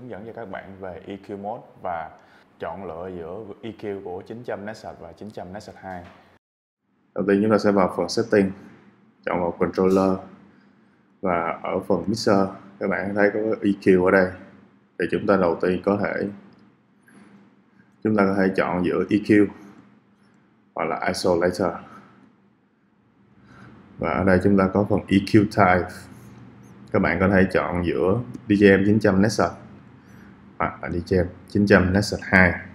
hướng dẫn cho các bạn về EQ mode và chọn lựa giữa EQ của 900 Nexus và 900 Nexus 2. Đầu tiên chúng ta sẽ vào phần setting, chọn vào controller, và ở phần mixer các bạn thấy có EQ ở đây. Thì chúng ta đầu tiên có thể chọn giữa EQ hoặc là isolator. Và ở đây chúng ta có phần EQ type. Các bạn có thể chọn giữa DJM 900 Nexus hoặc là DJM 900 Nexus 2.